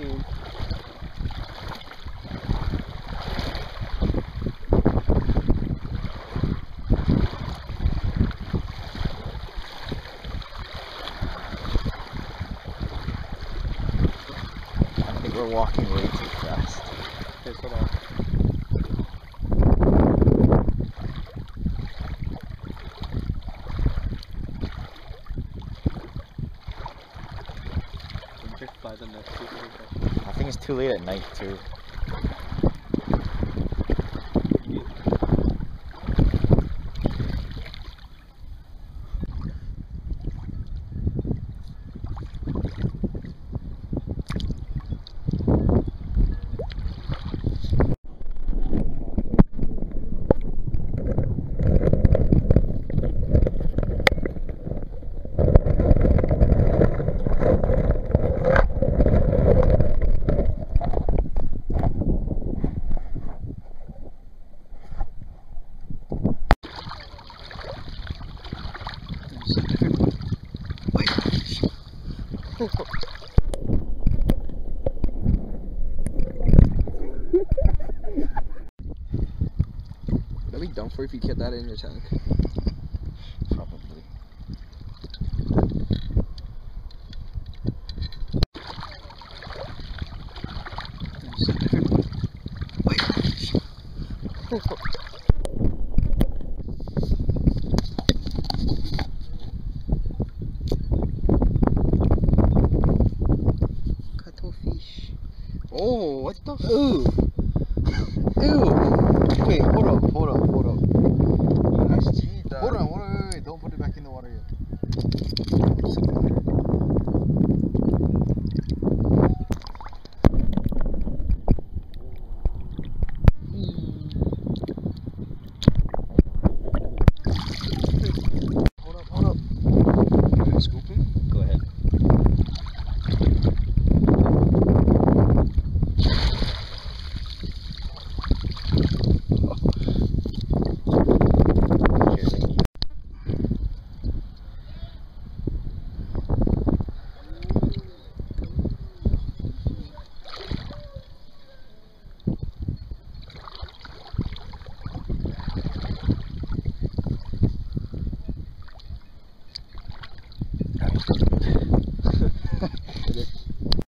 machine. I think we're walking way too fast. Okay, slow down. By the next week. I think it's too late at night too. That'd be dumb for if you kept that in your tank. Probably. Cuttlefish. Oh, what the? Ooh. Ew. Wait, hold up. That's cheap, Hold on, wait. Don't put it back in the water yet.